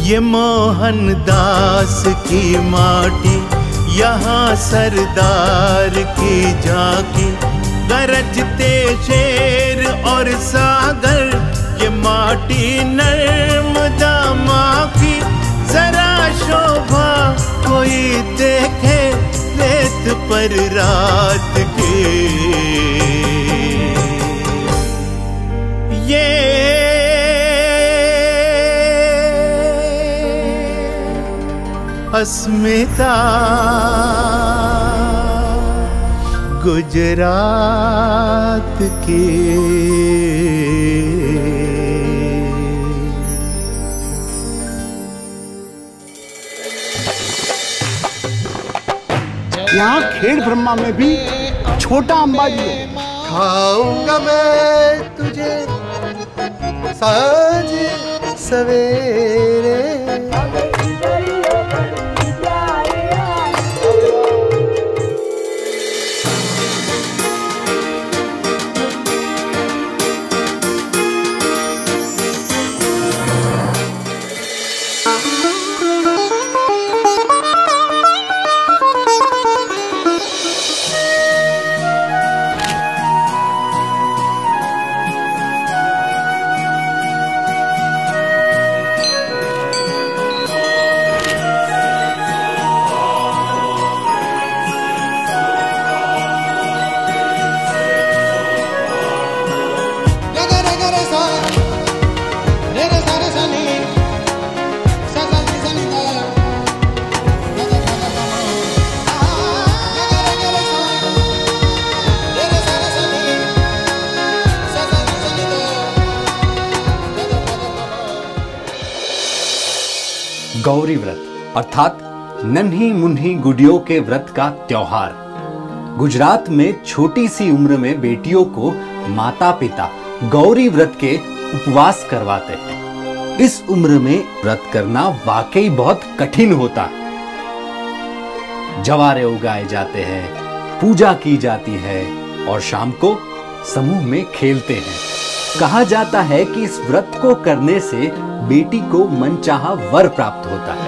ये मोहनदास की माटी, यहाँ सरदार की झांकी, गरजते शेर और सागर, ये माटी नर्मदा माँ की। जरा शोभा कोई देखे रेत पर रात की। ये अस्मिता गुजरात की। यहाँ खेड़ ब्रह्मा में भी छोटा अंबाजी है। खाऊंगा मैं तुझे सांझ सवेरे। गौरी व्रत अर्थात नन्ही मुन्ही गुडियों के व्रत का त्योहार। गुजरात में छोटी सी उम्र में बेटियों को माता पिता गौरी व्रत के उपवास करवाते हैं। इस उम्र में व्रत करना वाकई बहुत कठिन होता है। जवारे उगाए जाते हैं, पूजा की जाती है और शाम को समूह में खेलते हैं। कहा जाता है कि इस व्रत को करने से बेटी को मनचाहा वर प्राप्त होता है।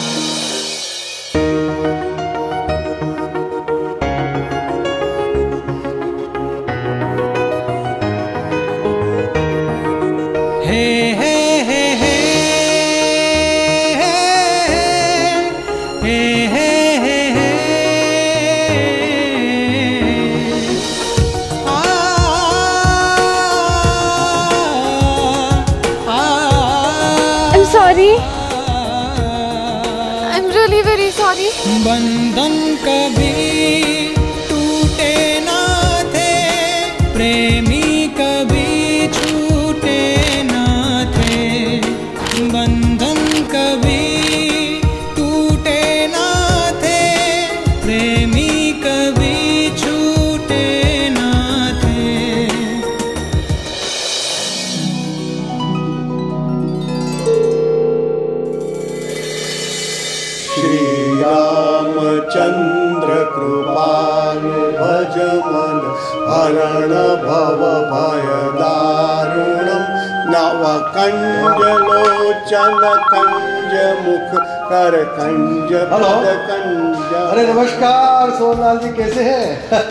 बंधन कभी टूटे ना थे, प्रेमी कभी छूटे ना थे। बंधन कभी टूटे ना थे, प्रेमी कभी छूटे ना थे। चंद्र कृपाल भज मन हरण भव भय दारुणम। नव कंज लोचन कंज मुख कर कंज पद कंज। अरे नमस्कार सोनलाल जी, कैसे हैं?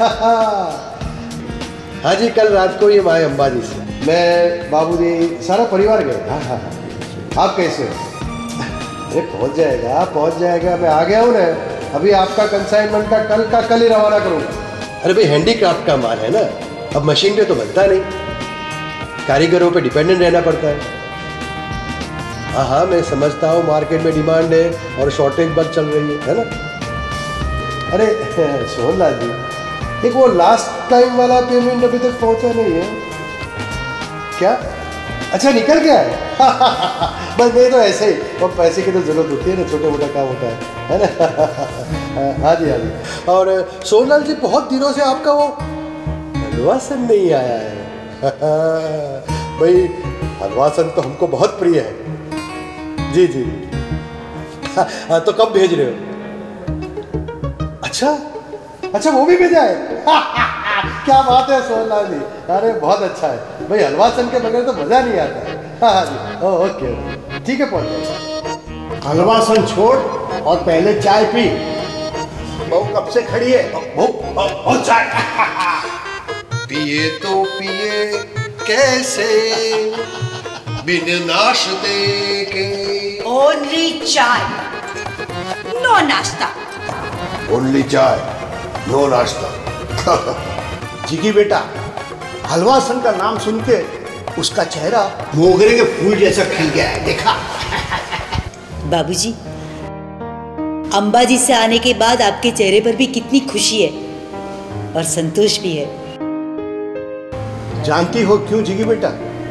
हाँ जी, कल रात को ये माए अंबाजी से मैं बाबूजी सारा परिवार गए। हाँ हाँ हाँ, आप कैसे हो? अरे पहुंच जाएगा, मैं आ गया हूँ ना। अभी आपका कंसाइनमेंट का कल ही रवाना करूँगा। अरे भाई, हैंडीक्राफ्ट का माल है ना, अब मशीन पे तो बनता नहीं, कारीगरों पे डिपेंडेंट रहना पड़ता है। हाँ हाँ, मैं समझता हूँ मार्केट में डिमांड है और शॉर्टेज बहुत चल रही है ना। अरे सोनलाल जी, एक वो लास्ट टाइम वाला पेमेंट अभी तक पहुँचा नहीं है क्या? अच्छा, निकल गया है। बस नहीं तो ऐसे ही, वो पैसे की तो जरूरत होती है ना, छोटा मोटा काम होता है ना। हाँ जी हाँ जी। और सोनलाल जी, बहुत दिनों से आपका वो हलवासन नहीं आया है। भाई, हलवासन तो हमको बहुत प्रिय है। जी जी। हाँ, तो कब भेज रहे हो? अच्छा, वो भी भेजा है। क्या बात है सोनलाल जी, अरे बहुत अच्छा है भाई, हलवासन के बगैर तो मजा नहीं आता है। हाँ जी, ओके, ठीक है, पहुंच जाएगा। हलवासन छोड़ और पहले चाय पी। बहू कब से खड़ी है? बहू चाय। पिए तो पिए कैसे बिन नाश्ते के। ओनली चाय, नो नाश्ता। ओनली चाय नो नाश्ता। जिगी बेटा, हलवासन का नाम सुन के उसका चेहरा मोगरे के फूल जैसा खिल गया है, देखा? बाबूजी, अंबाजी से आने के बाद आपके चेहरे पर भी कितनी खुशी है और संतोष भी है। जानती हो क्यों जिगी बेटा?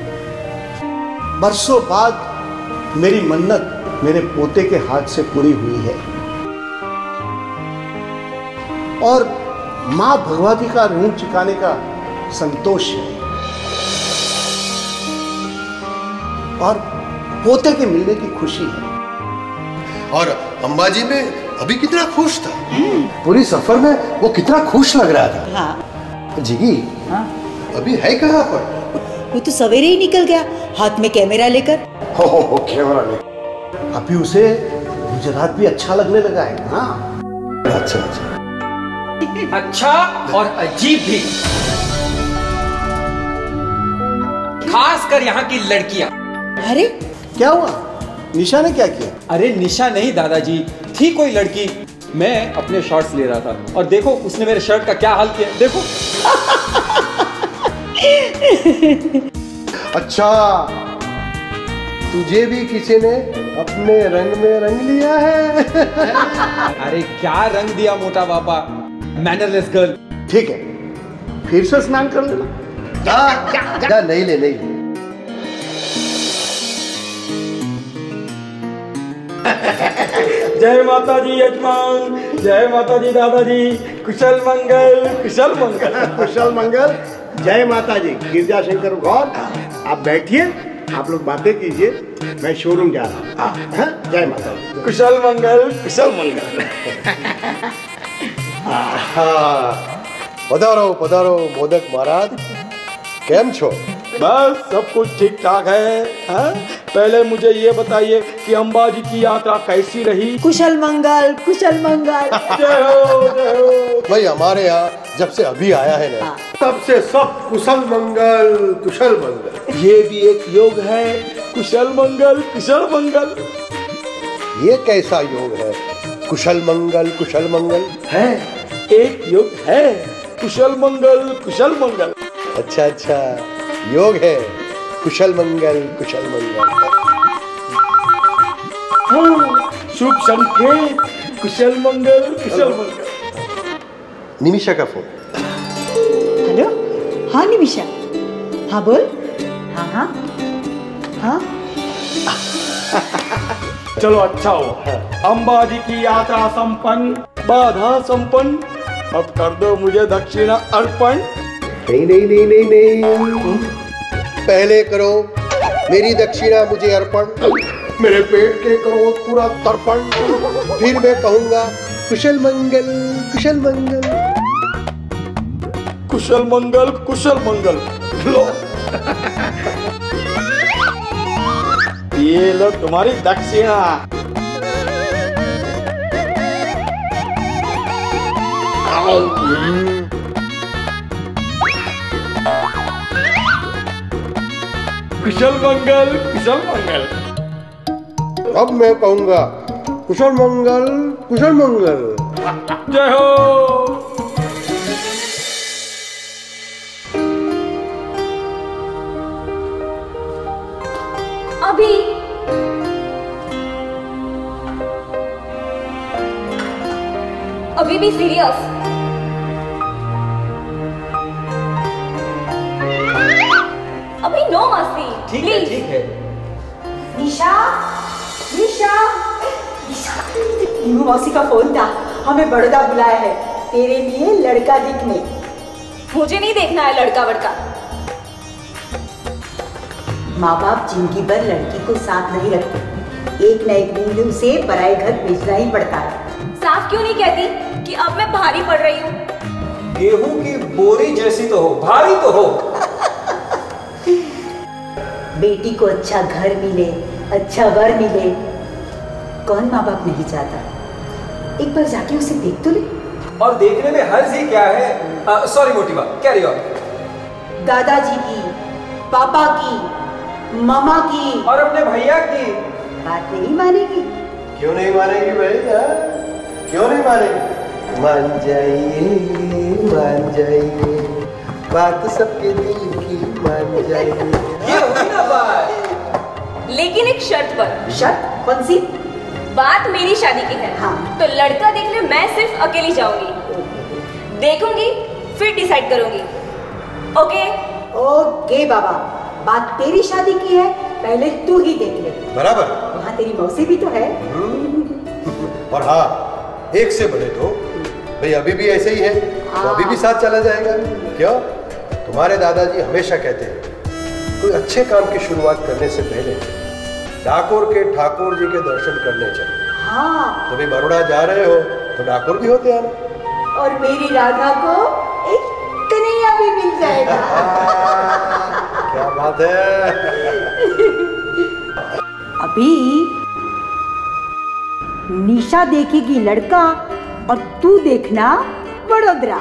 बरसों बाद मेरी मन्नत मेरे पोते के हाथ से पूरी हुई है और मां भगवती का ऋण चुकाने का संतोष है और पोते के मिलने की खुशी है। और अंबाजी में अभी कितना खुश था। पूरी सफर में वो कितना खुश लग रहा था। हाँ। जिगी, हाँ? अभी है कहाँ पर? वो तो सवेरे ही निकल गया, हाथ में कैमरा लेकर। हो कैमरा लेकर। अभी उसे गुजरात भी अच्छा लगने लगा है। हाँ, अच्छा अच्छा। अच्छा और अजीब भी, खास कर यहाँ की लड़कियाँ। अरे क्या हुआ? निशा ने क्या किया? अरे निशा नहीं दादाजी, थी कोई लड़की। मैं अपने शॉर्ट्स ले रहा था और देखो उसने मेरे शर्ट का क्या हाल किया, देखो। अच्छा, तुझे भी किसी ने अपने रंग में रंग लिया है। अरे क्या रंग दिया मोटा बापा, मैनरलेस गर्ल। ठीक है, फिर से स्नान कर लेना। जा, नहीं ले नहीं। जय माता दी यजमान, जय माता दी दादाजी, कुशल मंगल कुशल मंगल। कुशल मंगल। जय माता जी। गिरजा शंकर गौर, आप बैठिए, आप लोग बातें कीजिए, मैं शोरूम जा रहा हूँ। जय माता जी। कुशल मंगल कुशल मंगल। पधारो पधारो मोदक महाराज, केम छो? बस सब कुछ ठीक ठाक है। हाँ? पहले मुझे ये बताइए कि अंबाजी की यात्रा कैसी रही? कुशल मंगल कुशल मंगल। जय हो जय हो। भाई हमारे यहाँ जब से अभी आया है ना, तब से सब कुशल मंगल कुशल मंगल। ये भी एक योग है, कुशल मंगल कुशल मंगल। ये कैसा योग है? कुशल मंगल है, एक योग है, कुशल मंगल। अच्छा अच्छा, योग है कुशल मंगल। हाँ, शुभ संकेत, कुशल मंगल। निमिषा का फोन। हेलो, हाँ निमिषा। हाँ बोल। हाँ हाँ हाँ। चलो अच्छा हो, अंबाजी की यात्रा संपन्न, बाधा संपन्न। अब कर दो मुझे दक्षिणा अर्पण। नहीं। पहले करो मेरी दक्षिणा मुझे अर्पण, मेरे पेट के करो पूरा तर्पण, फिर मैं कहूँगा कुशल मंगल। कुशल मंगल। लो ये लो तुम्हारी दक्षिणा। कुशल मंगल। अब मैं कहूँगा कुशल मंगल। जय हो। अभी भी सीरियस। अभी नो मस्ती। ठीक है ठीक है। निशा नीमू मौसी का फोन था, हमें बड़ौदा बुलाया है तेरे लिए लड़का दिखने। मुझे नहीं देखना है लड़का वड़का। माँ बाप जिंदगी भर लड़की को साथ नहीं रखते, एक न एक दिन उसे पराए घर भेजना ही पड़ता है। साफ क्यों नहीं कहती कि अब मैं भारी पड़ रही हूँ? गेहूं की बोरी जैसी तो हो, भारी तो हो। बेटी को अच्छा घर मिले, अच्छा वर मिले, कौन माँ बाप नहीं चाहता? एक बार जाके उसे देख तो ले। और देखने में हर्ज ही क्या है? सॉरी मोटी बात, कैरी ऑन। दादाजी की, पापा की, मामा की और अपने भैया की बात नहीं मानेगी? क्यों नहीं मानेगी भाई? क्यों नहीं मानेगी? मान जाइए, बात सबके दिल की मान जाइए। ये हुई ना बात। लेकिन एक शर्त पर। शर्त कौन सी? बात मेरी शादी की है। हाँ। तो लड़का देखने मैं सिर्फ अकेली जाऊंगी, देखूंगी, फिर डिसाइड करूंगी। ओके? ओके बाबा, बात तेरी शादी की है, पहले तू ही देख ले। बराबर। वहाँ तेरी मौसी भी तो है। और हाँ, एक से बड़े तो भाई अभी भी ऐसे ही है, तो अभी भी साथ चला जाएगा। क्यों? तुम्हारे दादाजी हमेशा कहते हैं कोई अच्छे काम की शुरुआत करने से पहले डाकोर के ठाकुर जी के दर्शन करने चाहिए। हाँ। तो भी बड़ौदा जा रहे हो तो डाकोर भी होते आना। और मेरी राधा को एक कन्हैया भी मिल जाएगा। क्या बात है। अभी निशा देखेगी लड़का और तू देखना वडोदरा।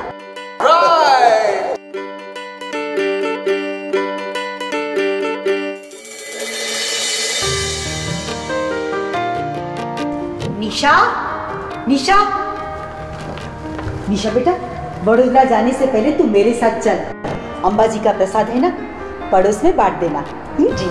निशा, निशा, निशा बेटा, वडोदरा जाने से पहले तू मेरे साथ चल। अंबाजी का प्रसाद है ना, पड़ोस में बांट देना। जी।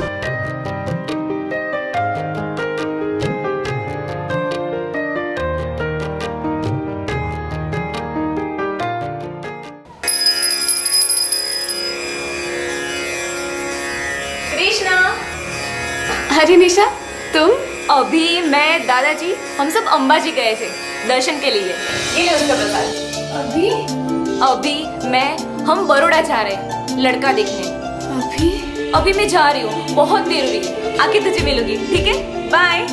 कृष्णा। अरे निशा, तुम? अभी मैं, दादाजी, हम सब अंबाजी गए थे दर्शन के लिए। ये ले उसका प्रसाद। अभी मैं, हम बड़ौदा जा रहे हैं लड़का देखने। अभी मैं जा रही हूँ, बहुत देर हुई, आके तुझे मिलूंगी, ठीक है? बाय।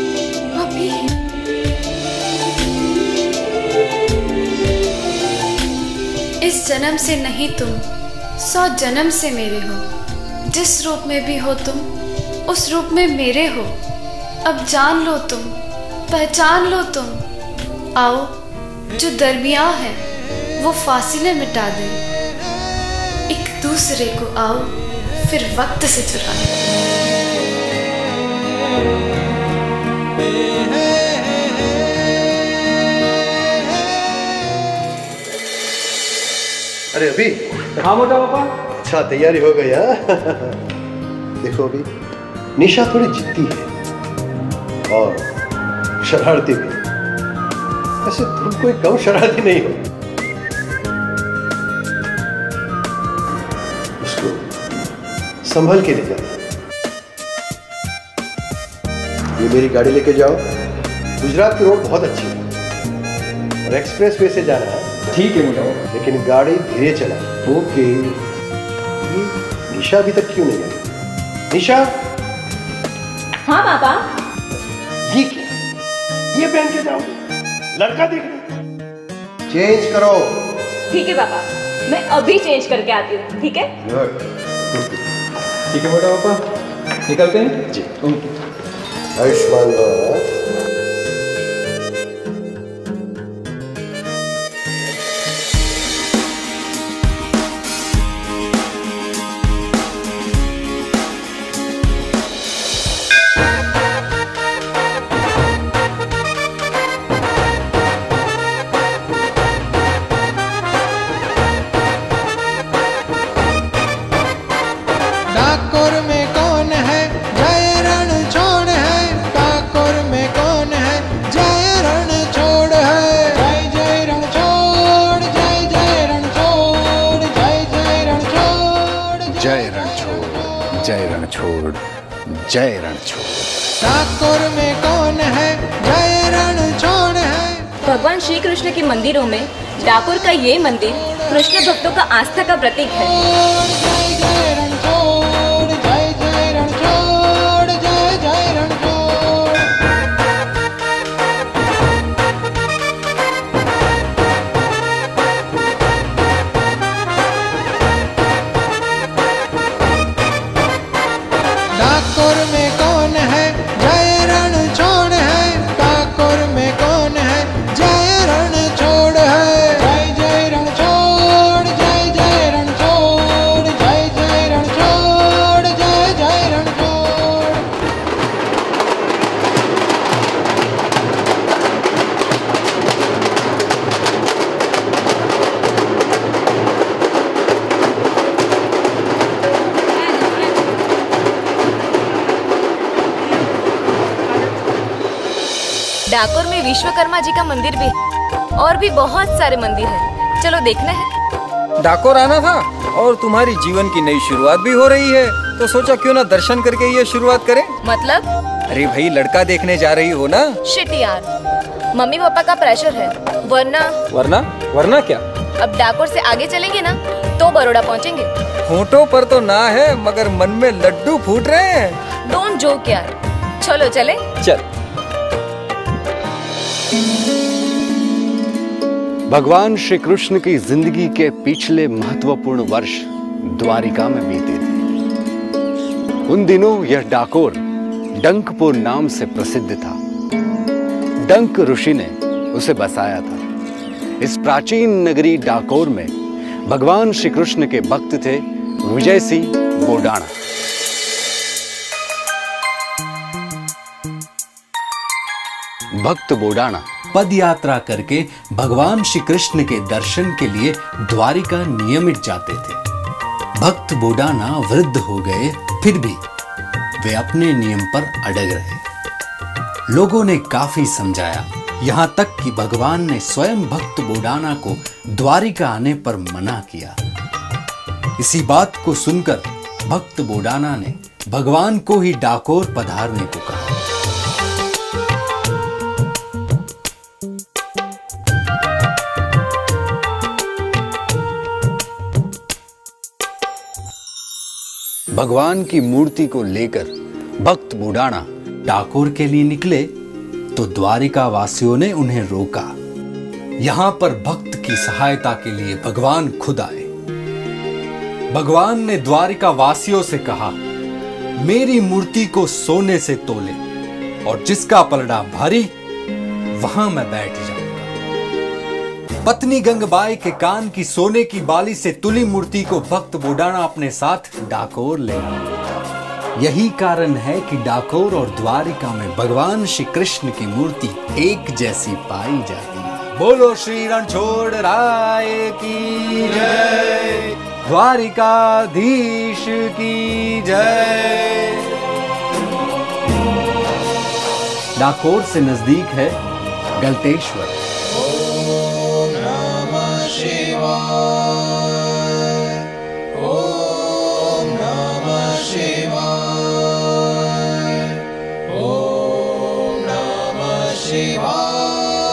इस जन्म से नहीं तुम 100 जन्म से मेरे हो। जिस रूप में भी हो तुम, उस रूप में मेरे हो। अब जान लो तुम, पहचान लो तुम। आओ, जो दरमियां है वो फासिले मिटा दे। एक दूसरे को आओ, फिर वक्त से चुरा ले। अरे अभी? हाँ मोटा पापा। अच्छा, तैयारी हो गई? देखो अभी, निशा थोड़ी जिद्दी है और शरारती भी। वैसे तुम कोई कम शरारती नहीं हो। उसको संभल के ले जाओ। ये मेरी गाड़ी लेके जाओ। गुजरात की रोड बहुत अच्छी है और एक्सप्रेस वे से जाना है। ठीक है मोटा पापा। लेकिन गाड़ी धीरे चला। ओके। ये निशा अभी तक क्यों नहीं आई? निशा। हाँ पापा। ये क्या? ये पहन के जाओ लड़का देखने? चेंज करो। ठीक है पापा, मैं अभी चेंज करके आती हूँ, ठीक है? ठीक है मोटा पापा, निकलते हैं जी। आयुष्मान भव। डाकोर में कौन है जय रण छोड़ है। डाकोर में कौन है जय रण छोड़ है। जय जय रण छोड़, जय जय रण छोड़, जय जय रण छोड़, जय रण छोड़, जय रण छोड़, जय रण छोड़। डाकोर में कौन है जय रण छोड़ है। भगवान श्री कृष्ण के मंदिरों में डाकोर का ये मंदिर कृष्ण भक्तों का आस्था का प्रतीक है। जय जय रण छोड़, जय जय रण छोड़, जय जय रण छोड़। डाकोर में कौन है जय रण छोड़ है। डाकोर में विश्वकर्मा जी का मंदिर भी है और भी बहुत सारे मंदिर हैं। चलो देखना है। डाकोर आना था और तुम्हारी जीवन की नई शुरुआत भी हो रही है, तो सोचा क्यों ना दर्शन करके ये शुरुआत करें। मतलब? अरे भाई, लड़का देखने जा रही हो ना। शिट यार, मम्मी पापा का प्रेशर है, वरना क्या? अब डाकोर से आगे चलेंगे ना तो बड़ौदा पहुंचेंगे। होठों पर तो ना है मगर मन में लड्डू फूट रहे हैं। डोंट जोक यार, चलो चले। चल। भगवान श्री कृष्ण की जिंदगी के पिछले महत्वपूर्ण वर्ष द्वारिका में बीते थे। उन दिनों यह डाकोर डंकपुर नाम से प्रसिद्ध था। डंक ऋषि ने उसे बसाया था। इस प्राचीन नगरी डाकोर में भगवान श्री कृष्ण के भक्त थे विजय सिंह बोडाणा। भक्त बोडाणा पद यात्रा करके भगवान श्री कृष्ण के दर्शन के लिए द्वारिका नियमित जाते थे। भक्त बोडाणा वृद्ध हो गए, फिर भी वे अपने नियम पर अड़ग रहे। लोगों ने काफी समझाया, यहां तक कि भगवान ने स्वयं भक्त बोडाणा को द्वारिका आने पर मना किया। इसी बात को सुनकर भक्त बोडाणा ने भगवान को ही डाकोर पधारने को कहा। भगवान की मूर्ति को लेकर भक्त बोडाणा डाकोर के लिए निकले तो द्वारिका वासियों ने उन्हें रोका। यहां पर भक्त की सहायता के लिए भगवान खुद आए। भगवान ने द्वारिका वासियों से कहा, मेरी मूर्ति को सोने से तोले और जिसका पलड़ा भारी वहां मैं बैठ जाऊंगा। पत्नी गंगबाई के कान की सोने की बाली से तुली मूर्ति को भक्त बोडाणा अपने साथ डाकोर ले आए। यही कारण है कि डाकोर और द्वारिका में भगवान श्री कृष्ण की मूर्ति एक जैसी पाई जाती है। बोलो श्री रणछोड़ राय की जय, द्वारिकाधीश की जय। डाकोर से नजदीक है गलतेश्वर। ओम नमः शिवाय, ओम नमः शिवाय, ओम नमः शिवाय,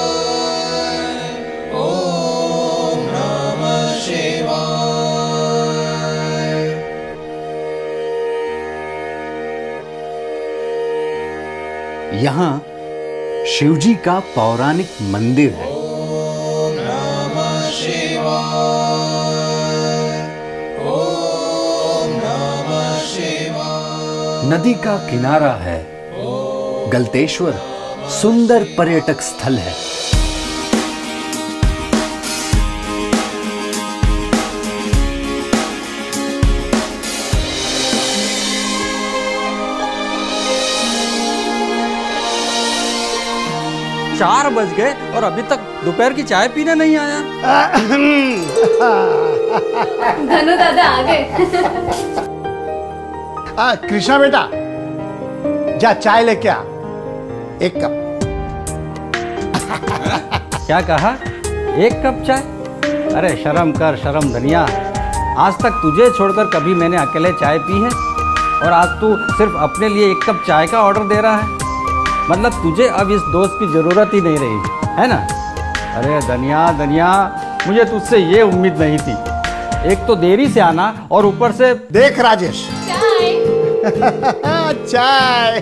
ओम नमः शिवाय। यहाँ शिवजी का पौराणिक मंदिर है। ओम नमः शिवाय, ओम नमः शिवाय। नदी का किनारा है। गलतेश्वर सुंदर पर्यटक स्थल है। चार बज गए और अभी तक दोपहर की चाय पीने नहीं आया। धनु दादा आ गए। कृष्णा बेटा, जा चाय लेके आ, एक कप। क्या कहा? एक कप चाय? अरे शर्म कर, शर्म धनिया। आज तक तुझे छोड़कर कभी मैंने अकेले चाय पी है और आज तू सिर्फ अपने लिए एक कप चाय का ऑर्डर दे रहा है। मतलब तुझे अब इस दोस्त की जरूरत ही नहीं रही है ना? अरे धनिया, मुझे तुझसे ये उम्मीद नहीं थी। एक तो देरी से आना और ऊपर से देख राजेश, चाय।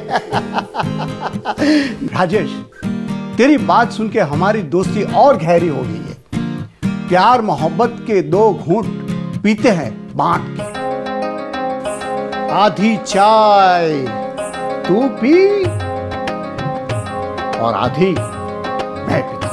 राजेश, तेरी बात सुन के हमारी दोस्ती और गहरी हो गई है। प्यार मोहब्बत के दो घूंट पीते हैं बांट के। आधी चाय तू पी और आधी मैं पीता।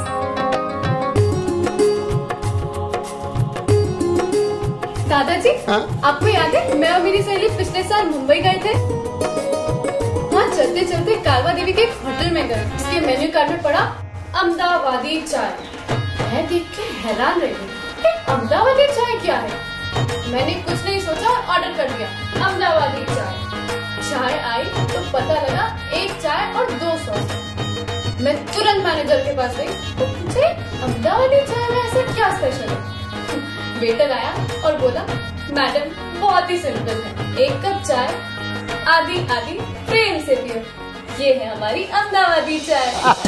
दादाजी, आपको याद है मैं और मेरी सहेली पिछले साल मुंबई गए थे? वहाँ चलते चलते कालवा देवी के एक होटल में गए, जिसके मेन्यू कार्ड में पड़ा अहमदाबादी चाय। मैं देख के हैरान रह गई, अहमदाबादी चाय क्या है? मैंने कुछ नहीं सोचा और ऑर्डर कर दिया अहमदाबादी चाय। चाय आई तो पता लगा एक चाय और 2 सॉस। मैं तुरंत मैनेजर के पास गई। पूछे अहमदाबादी चाय में ऐसा क्या स्पेशल है? वेटर आया और बोला मैडम बहुत ही सिंपल है, 1 कप चाय आधी आधी प्रेम से पियो, ये है हमारी अहमदाबादी चाय।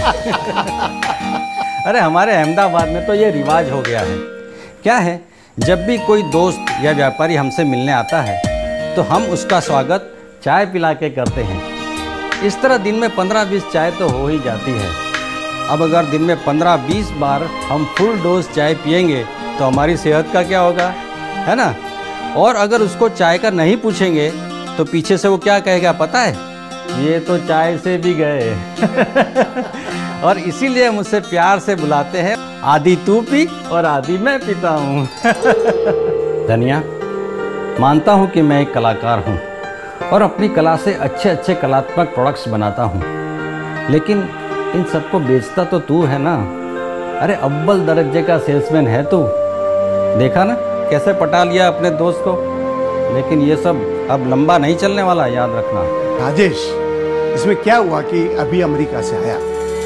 अरे हमारे अहमदाबाद में तो ये रिवाज हो गया है। क्या है, जब भी कोई दोस्त या व्यापारी हमसे मिलने आता है तो हम उसका स्वागत चाय पिला के करते हैं। इस तरह दिन में 15-20 चाय तो हो ही जाती है। अब अगर दिन में 15-20 बार हम फुल डोज चाय पिएंगे तो हमारी सेहत का क्या होगा, है ना? और अगर उसको चाय का नहीं पूछेंगे तो पीछे से वो क्या कहेगा पता है? ये तो चाय से भी गए। और इसीलिए मुझसे प्यार से बुलाते हैं, आधी तू पी और आधी मैं पीता हूँ। धनिया, मानता हूँ कि मैं एक कलाकार हूँ और अपनी कला से अच्छे अच्छे कलात्मक प्रोडक्ट्स बनाता हूँ, लेकिन इन सबको बेचता तो तू है ना। अरे अव्वल दर्जे का सेल्समैन है तू। देखा ना कैसे पटा लिया अपने दोस्त को। लेकिन ये सब अब लंबा नहीं चलने वाला, याद रखना। राजेश, इसमें क्या हुआ कि अभी अमेरिका से आया?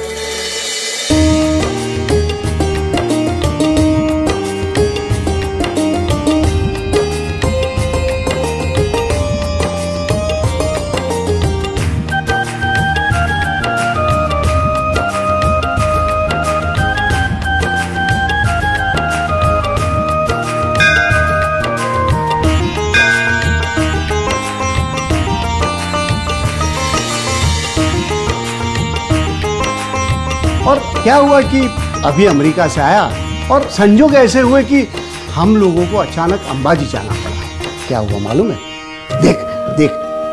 और क्या हुआ कि अभी अमेरिका से आया और संजोग ऐसे हुए कि हम लोगों को अचानक अंबाजी जाना पड़ा। क्या हुआ मालूम है? देख देख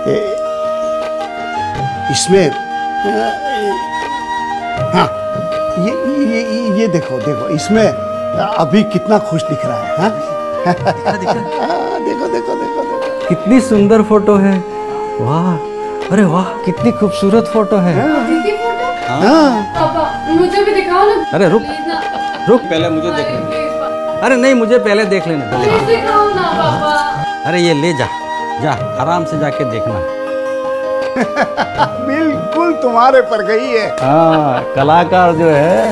इसमें हाँ, ये देखो देखो, इसमें अभी कितना खुश दिख रहा है। हाँ? देखो देखो देखो देखो, कितनी सुंदर फोटो है। वाह, अरे वाह, कितनी खूबसूरत फोटो है। हाँ। पापा मुझे भी दिखाओ ना। अरे रुक ना। रुक, पहले मुझे देख लेने। अरे नहीं, मुझे पहले देख लेने दे। प्लीज दिखाओ ना पापा। अरे ये ले जा, जा आराम से जाके देखना। बिल्कुल तुम्हारे पर गई है। हाँ, कलाकार जो है।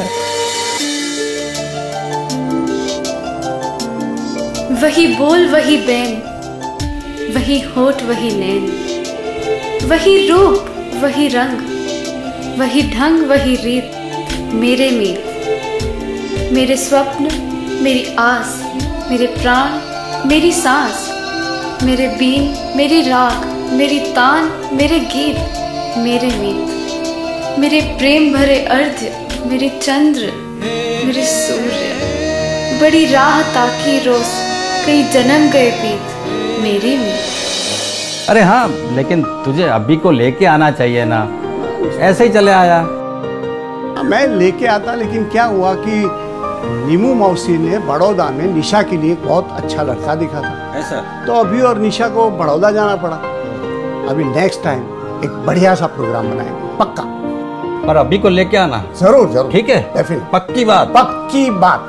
वही बोल वही बैन, वही होठ वही नैन, वही रूप वही रंग, वही ढंग वही रीत, मेरे मीत, मेरे स्वप्न मेरी आस, मेरे प्राण मेरी सांस, मेरे बीन मेरी राग, मेरी तान मेरे गीत, मेरे मीत, मेरे प्रेम भरे अर्ध्य, मेरे चंद्र मेरे सूर्य, बड़ी राह ताकी रोज, कई जन्म गए बीत, मेरे मीत। अरे हाँ, लेकिन तुझे अभी को लेके आना चाहिए ना, ऐसे ही चले आया। मैं लेके आता, लेकिन क्या हुआ कि नीमू मौसी ने बड़ौदा में निशा के लिए बहुत अच्छा लड़का दिखा था। ऐसा? तो अभी और निशा को बड़ौदा जाना पड़ा। अभी नेक्स्ट टाइम एक बढ़िया सा प्रोग्राम बनाएंगे, पक्का। और अभी को लेके आना। जरूर जरूर, ठीक है, डेफिनेट, पक्की बात। पक्की बात।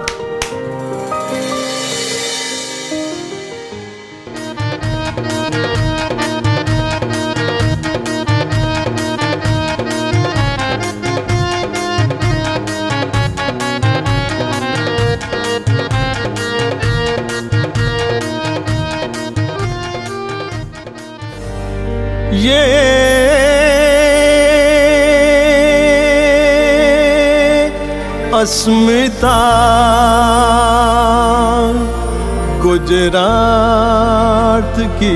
ये अस्मिता गुजरात की,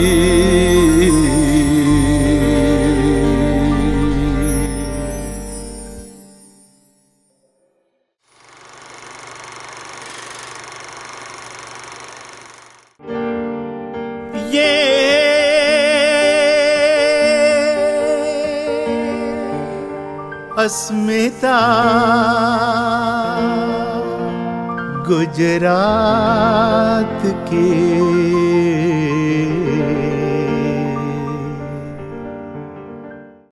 ये अस्मिता गुजरात के